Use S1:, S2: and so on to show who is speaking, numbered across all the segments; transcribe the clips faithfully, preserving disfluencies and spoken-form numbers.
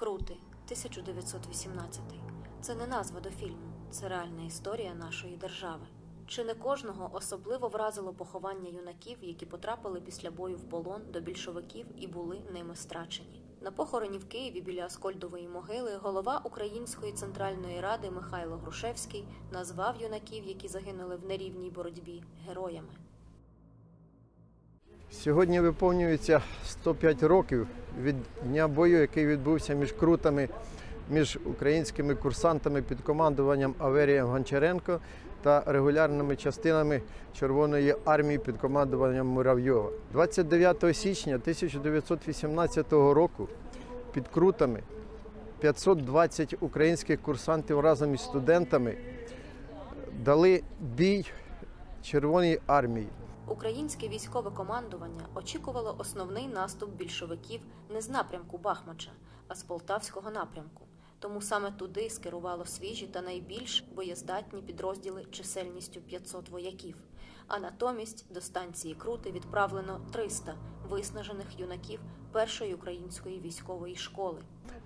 S1: Крути, тисяча дев'ятсот вісімнадцятий. Це не назва до фільму, це реальна історія нашої держави. Чи не кожного особливо вразило поховання юнаків, які потрапили після бою в полон до більшовиків і були ними страчені? На похороні в Києві біля Аскольдової могили голова Української Центральної Ради Михайло Грушевський назвав юнаків, які загинули в нерівній боротьбі, героями.
S2: Сьогодні виповнюється сто п'ять років від дня бою, який відбувся між Крутами, між українськими курсантами під командуванням Аверія Гончаренка та регулярними частинами Червоної армії під командуванням Муравйова. двадцять дев'ятого січня тисяча дев'ятсот вісімнадцятого року під Крутами п'ятсот двадцять українських курсантів разом із студентами дали бій Червоній армії.
S1: Українське військове командування очікувало основний наступ більшовиків не з напрямку Бахмача, а з Полтавського напрямку. Тому саме туди скерувало свіжі та найбільш боєздатні підрозділи чисельністю п'ятсот вояків. А натомість до станції Крути відправлено триста виснажених юнаків першої української військової школи.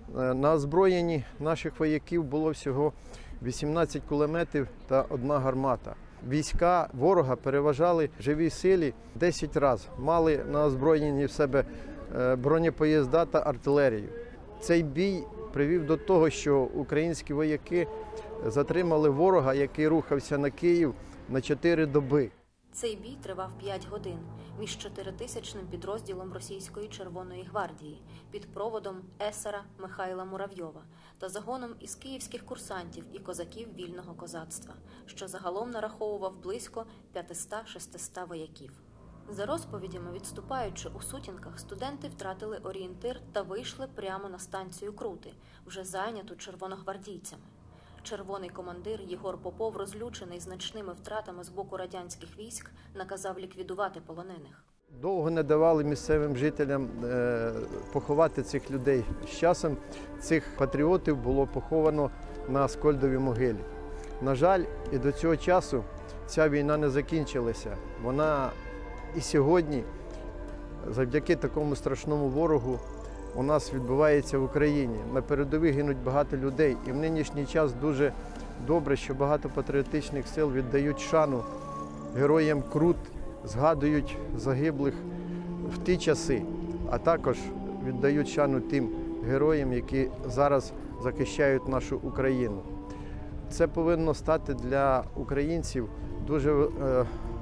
S2: На озброєнні наших вояків було всього вісімнадцять кулеметів та одна гармата. Війська ворога переважали в живій силі десять разів, мали на озброєнні в себе бронепоїзда та артилерію. Цей бій привів до того, що українські вояки затримали ворога, який рухався на Київ на чотири доби.
S1: Цей бій тривав п'ять годин між чотиритисячним підрозділом Російської Червоної гвардії під проводом есера Михайла Муравйова та загоном із київських курсантів і козаків вільного козацтва, що загалом нараховував близько п'ятсот-шістсот вояків. За розповідями, відступаючи у сутінках, студенти втратили орієнтир та вийшли прямо на станцію Крути, вже зайняту червоногвардійцями. Червоний командир Єгор Попов, розлючений значними втратами з боку радянських військ, наказав ліквідувати полонених.
S2: Довго не давали місцевим жителям поховати цих людей. З часом цих патріотів було поховано на Аскольдовій могилі. На жаль, і до цього часу ця війна не закінчилася. Вона і сьогодні, завдяки такому страшному ворогу, у нас відбувається в Україні. На передовій гинуть багато людей. І в нинішній час дуже добре, що багато патріотичних сил віддають шану героям Крут, згадують загиблих в ті часи, а також віддають шану тим героям, які зараз захищають нашу Україну. Це повинно стати для українців дуже е,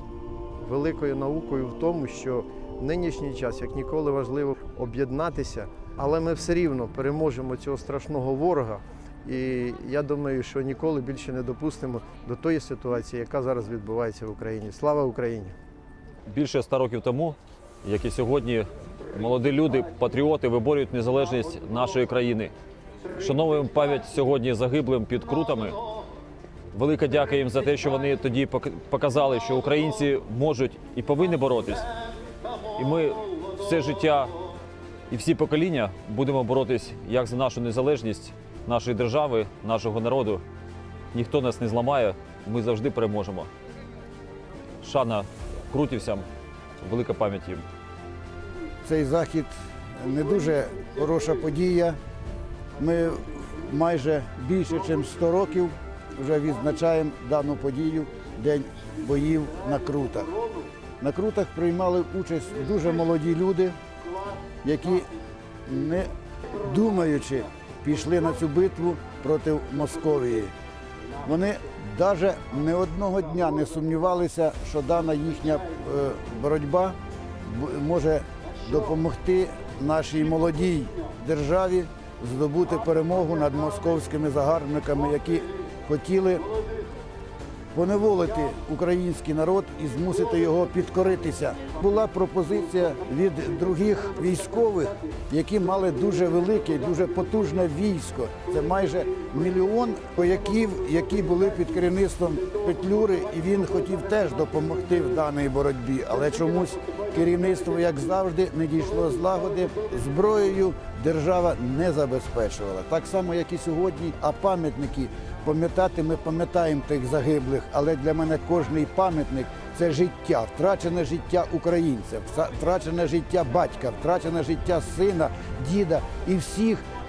S2: великою наукою в тому, що в нинішній час, як ніколи, важливо об'єднатися, але ми все рівно переможемо цього страшного ворога. І я думаю, що ніколи більше не допустимо до тої ситуації, яка зараз відбувається в Україні. Слава Україні!
S3: Більше ста років тому, як і сьогодні, молоді люди, патріоти виборюють незалежність нашої країни. Шановуємо пам'ять сьогодні загиблим під Крутами. Велика дяка їм за те, що вони тоді показали, що українці можуть і повинні боротись. І ми все життя і всі покоління будемо боротись як за нашу незалежність, нашої держави, нашого народу. Ніхто нас не зламає, ми завжди переможемо. Шана крутівцям, велика пам'ять їм.
S4: Цей захід не дуже хороша подія. Ми майже більше, ніж сто років вже відзначаємо дану подію – День боїв на Крутах. На Крутах приймали участь дуже молоді люди, які, не думаючи, пішли на цю битву проти Московії. Вони навіть не одного дня не сумнівалися, що дана їхня боротьба може допомогти нашій молодій державі здобути перемогу над московськими загарбниками, які хотіли поневолити український народ і змусити його підкоритися. Була пропозиція від других військових, які мали дуже велике, дуже потужне військо. Це майже мільйон вояків, які були під керівництвом Петлюри, і він хотів теж допомогти в даній боротьбі. Але чомусь керівництво, як завжди, не дійшло злагоди. Зброєю держава не забезпечувала. Так само, як і сьогодні, а пам'ятники пам'ятати ми пам'ятаємо тих загиблих, але для мене кожний пам'ятник – це життя, втрачене життя українця, втрачене життя батька, втрачене життя сина, діда і всіх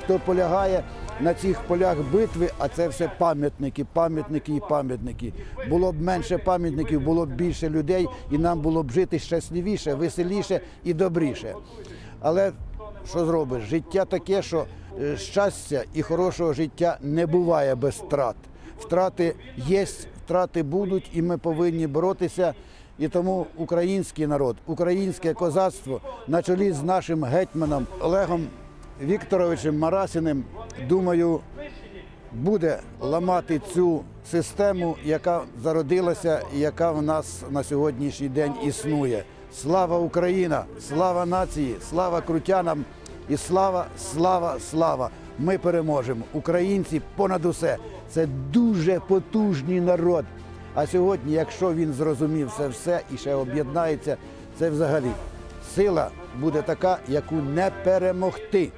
S4: хто полягає на цих полях битви, а це все пам'ятники, пам'ятники і пам'ятники. Було б менше пам'ятників, було б більше людей, і нам було б жити щасливіше, веселіше і добріше. Але що зробиш? Життя таке, що щастя і хорошого життя не буває без втрат. Втрати є, втрати будуть, і ми повинні боротися. І тому український народ, українське козацтво на чолі з нашим гетьманом Олегом Вікторовичем Марасіним, думаю, буде ламати цю систему, яка зародилася і яка в нас на сьогоднішній день існує. Слава Україна! Слава нації! Слава крутянам! І слава, слава, слава! Ми переможемо! Українці понад усе! Це дуже потужний народ! А сьогодні, якщо він зрозумів це все і ще об'єднається, це взагалі сила буде така, яку не перемогти.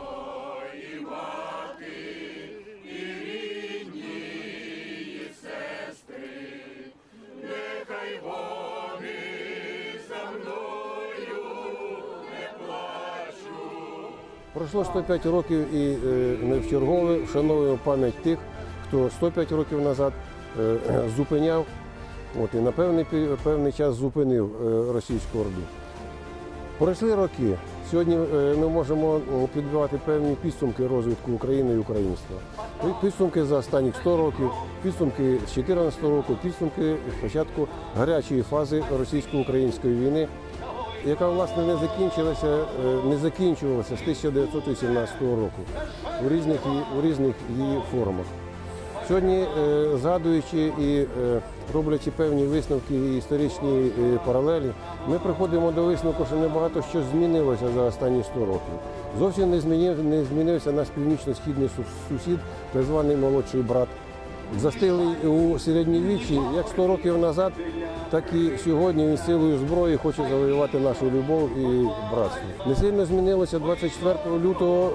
S5: Пройшло сто п'ять років і ми вчергове вшановуємо пам'ять тих, хто сто п'ять років назад зупиняв, от, і на певний, певний час зупинив російську орду. Пройшли роки. Сьогодні ми можемо підбивати певні підсумки розвитку України і українства. Підсумки за останні сто років, підсумки з дві тисячі чотирнадцятого року, підсумки початку гарячої фази російсько-української війни, яка, власне, не закінчилася, не закінчувалася з тисяча дев'ятсот вісімнадцятого року у різних, у різних її формах. Сьогодні, згадуючи і роблячи певні висновки і історичні паралелі, ми приходимо до висновку, що небагато що змінилося за останні сто років. Зовсім не, змінив, не змінився наш північно-східний сусід, так званий молодший брат. Застиглий у середньовіччі як сто років назад, так і сьогодні він силою зброї хоче завоювати нашу любов і братство. Не сильно змінилося двадцять четвертого лютого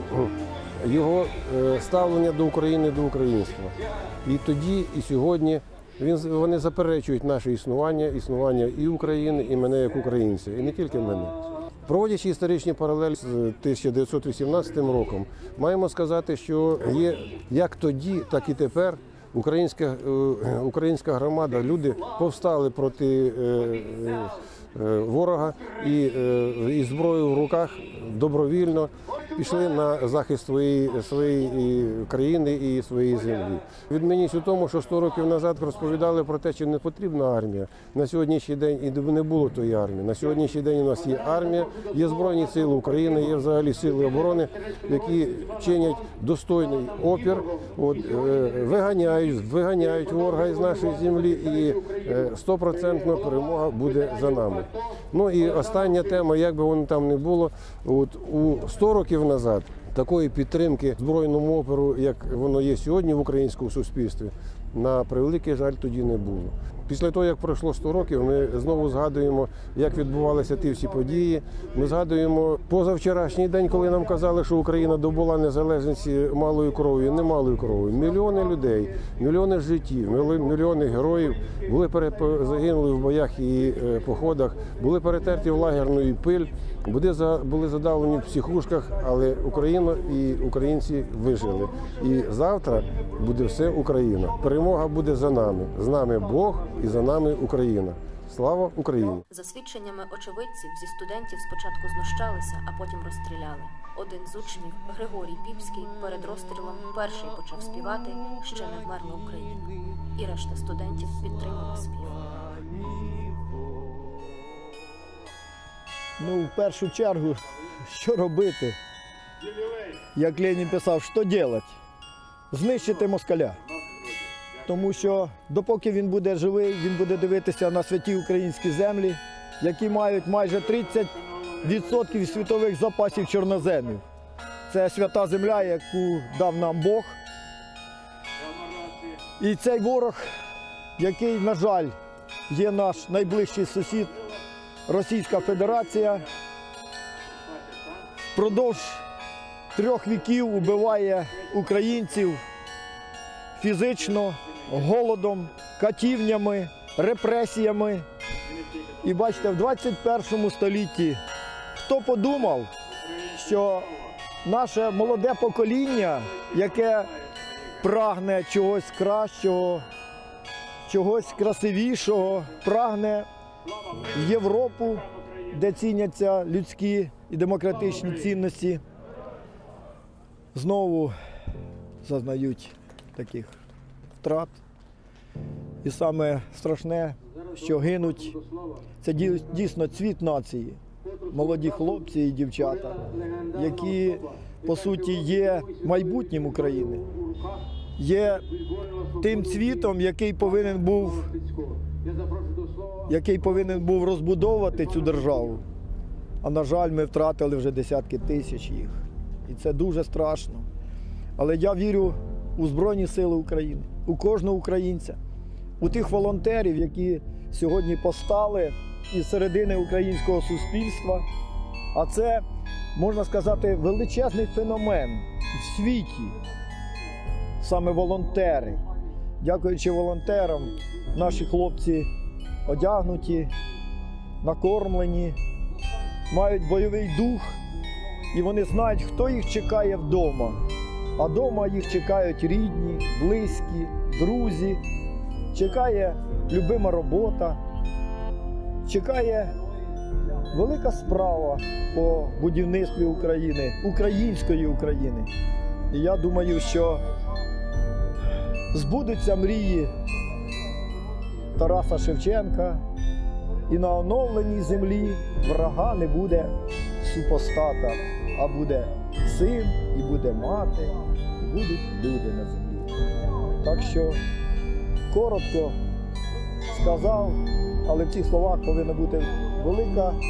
S5: його ставлення до України, до українства. І тоді, і сьогодні він, вони заперечують наше існування, існування і України, і мене як українця, і не тільки мене. Проводячи історичні паралелі з тисяча дев'ятсот вісімнадцятим роком, маємо сказати, що є як тоді, так і тепер українська, українська громада, люди повстали проти ворога і, і зброю в руках добровільно пішли на захист своєї, своєї країни і своєї землі. Відмінність у тому, що сто років назад розповідали про те, що не потрібна армія. На сьогоднішній день і не було тої армії. На сьогоднішній день у нас є армія, є Збройні сили України, є взагалі сили оборони, які чинять достойний опір, от, виганяють, виганяють ворога із нашої землі, і стопроцентна перемога буде за нами. Ну і остання тема, як би воно там не було, от, у сто років назад такої підтримки збройному опору, як воно є сьогодні в українському суспільстві, на превеликий жаль, тоді не було. Після того, як пройшло сто років, ми знову згадуємо, як відбувалися ті всі події. Ми згадуємо позавчорашній день, коли нам казали, що Україна добула незалежність малою кров'ю, не малою кров'ю. Мільйони людей, мільйони життів, мільйони героїв були загинули в боях і походах, були перетерті в лагерну пиль, були задавлені в психушках, але Україна і українці вижили. І завтра буде все Україна. Перемога буде за нами. З нами Бог і за нами Україна. Слава Україні!
S1: За свідченнями очевидців, зі студентів спочатку знущалися, а потім розстріляли. Один з учнів, Григорій Піпський, перед розстрілом перший почав співати «Ще не вмерла Україна». І решта студентів підтримала спів.
S6: Ну, в першу чергу, що робити? Як Ленін писав, що робити? Знищити москаля. Тому що допоки він буде живий, він буде дивитися на святі українські землі, які мають майже тридцять відсотків світових запасів чорноземів. Це свята земля, яку дав нам Бог. І цей ворог, який, на жаль, є наш найближчий сусід, Російська Федерація, впродовж трьох віків убиває українців фізично, голодом, катівнями, репресіями. І бачите, в двадцять першому столітті хто подумав, що наше молоде покоління, яке прагне чогось кращого, чогось красивішого, прагне в Європу, де ціняться людські і демократичні цінності, знову зазнають таких втрат. І саме страшне, що гинуть, це дійсно цвіт нації, молоді хлопці і дівчата, які, по суті, є майбутнім України, є тим цвітом, який повинен був, який повинен був розбудовувати цю державу. А, на жаль, ми втратили вже десятки тисяч їх. І це дуже страшно. Але я вірю у Збройні Сили України, у кожного українця, у тих волонтерів, які сьогодні постали із середини українського суспільства. А це, можна сказати, величезний феномен в світі. Саме волонтери. Дякуючи волонтерам, наші хлопці одягнуті, накормлені, мають бойовий дух, і вони знають, хто їх чекає вдома. А вдома їх чекають рідні, близькі, друзі, чекає любима робота, чекає велика справа по будівництві України, української України. І я думаю, що збудуться мрії Тараса Шевченка, і на оновленій землі врага не буде супостата, а буде син, і буде мати, і будуть люди на землі. Так що коротко сказав, але в цих словах повинна бути велика е,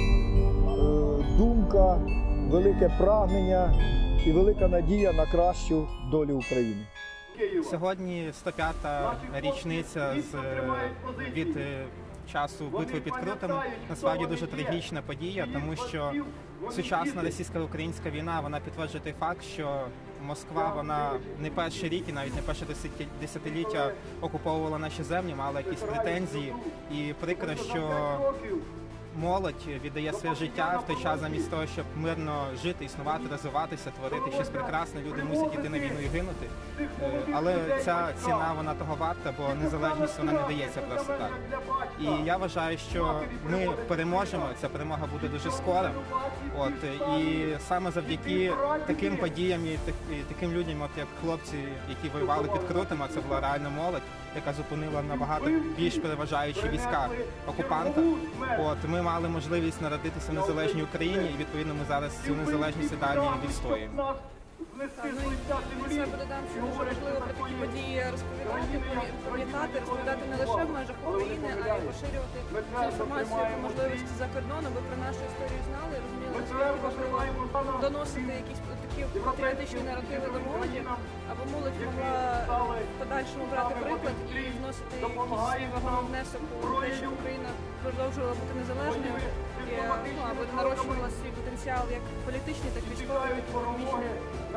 S6: думка, велике прагнення і велика надія на кращу долю України.
S7: Сьогодні сто п'ята річниця з, від часу битви під Крутами. Насправді дуже трагічна подія, тому що сучасна російсько-українська війна, вона підтверджує той факт, що Москва, вона не перший рік і навіть не перше десятиліття окуповувала наші землі, мала якісь претензії. І прикро, що молодь віддає своє життя в той час замість того, щоб мирно жити, існувати, розвиватися, творити щось прекрасне. Люди мусять йти на війну і гинути. Але ця ціна, вона того варта, бо незалежність, вона не дається просто так. І я вважаю, що ми переможемо, ця перемога буде дуже скоро. От, і саме завдяки таким подіям і таким людям, от як хлопці, які воювали під Крутами, це була реальна молодь, яка зупинила набагато більш переважаючі війська окупанта. От, ми мали можливість народитися в незалежній Україні, і відповідно ми зараз цю незалежність і далі відстоюємо.
S8: Так, ну і це додам, що дуже важливо про такі події розповідати, пам'ятати, розповідати не лише в межах України, а й поширювати цю інформацію по можливості за кордоном, аби про нашу історію знали, розуміли, наскільки важливо доносити якісь такі патріотичні наративи до молоді, аби молодь могла в подальшому брати приклад і вносити якийсь свій вагомий внесок у те, що Україна продовжувала бути незалежною, і, ну, аби народжувала свій потенціал як політичний, так і військовий, так і економічний.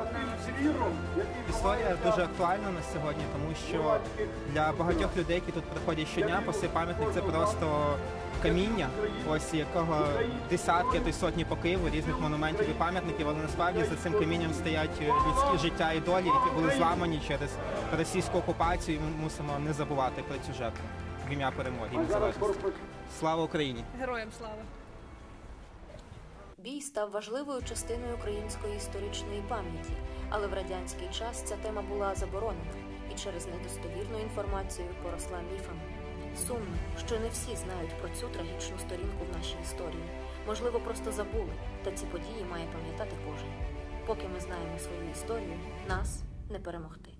S7: Історія дуже актуальна на сьогодні, тому що для багатьох людей, які тут приходять щодня, по цей пам'ятник це просто каміння, ось якого десятки, а то й сотні по Києву різних монументів і пам'ятників, але насправді за цим камінням стоять людські життя і долі, які були зламані через російську окупацію, і ми мусимо не забувати про цю жертву в ім'я перемоги і незалежності. Слава Україні!
S8: Героям слава!
S1: Бій став важливою частиною української історичної пам'яті, але в радянський час ця тема була заборонена і через недостовірну інформацію поросла міфами. Сумно, що не всі знають про цю трагічну сторінку в нашій історії. Можливо, просто забули, та ці події має пам'ятати кожен. Поки ми знаємо свою історію, нас не перемогти.